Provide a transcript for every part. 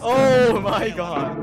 Oh my god.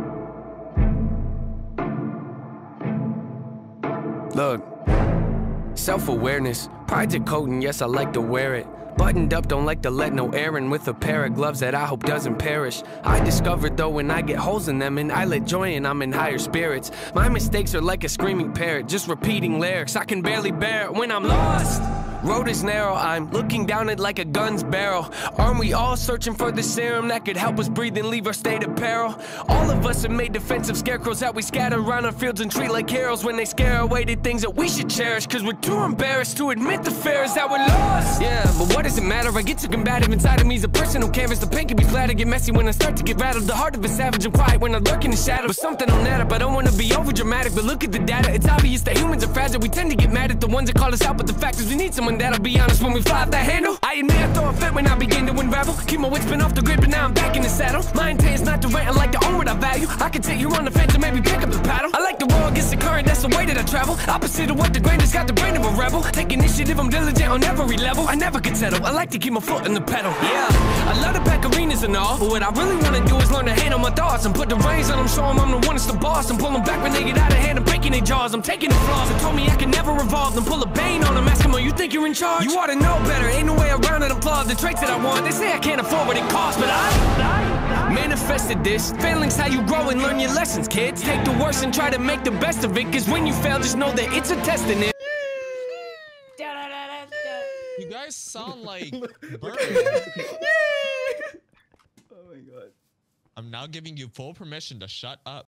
Look, self-awareness, pride's a coat and yes I like to wear it. Buttoned up, don't like to let no air in, with a pair of gloves that I hope doesn't perish. I discovered though when I get holes in them and I let joy in, I'm in higher spirits. My mistakes are like a screaming parrot, just repeating lyrics. I can barely bear it when I'm lost. Road is narrow, I'm looking down it like a gun's barrel. Aren't we all searching for the serum that could help us breathe and leave our state of peril? All of us have made defensive scarecrows that we scatter around our fields and treat like heroes when they scare away the things that we should cherish, cause we're too embarrassed to admit the fear is that we're lost. Yeah, but what does it matter? I get too combative inside of me's a personal canvas. The pain can be flat, I get messy when I start to get rattled. The heart of a savage and quiet when I lurk in the shadow. But something on that up, I don't wanna be over dramatic, but look at the data, it's obvious that humans are fragile. We tend to get mad at the ones that call us out, but the fact is we need someone that'll be honest when we fly off that handle. I admit I throw a fit when I begin to unravel. Keep my wits spin off the grid, but now I'm back in the saddle. My intent is not to rant, I like to own what I value. I can take you on the fence and maybe pick up the paddle. I like to roll against the current, that's the way that I travel. Opposite of what the grain has got the brain of a rebel. Take initiative, I'm diligent on every level. I never can settle, I like to keep my foot in the pedal. Yeah, I love to pack arenas and all, but what I really wanna do is learn to handle my thoughts and put the reins on them, show them I'm the one that's the boss. I'm pulling back when they get out of hand, I'm breaking their jaws. I'm taking the flaws, they told me I can never revolve. Then pull a bane on them, ask them, oh, you think you're in charge? You ought to know better, ain't no way around it. I'm flawed, the traits that I want, they say I can't afford what it costs, but I manifested this. Failing's how you grow and learn your lessons, kids. Take the worst and try to make the best of it, cause when you fail, just know that it's a test in it. You guys sound like birds. Oh my god. I'm now giving you full permission to shut up.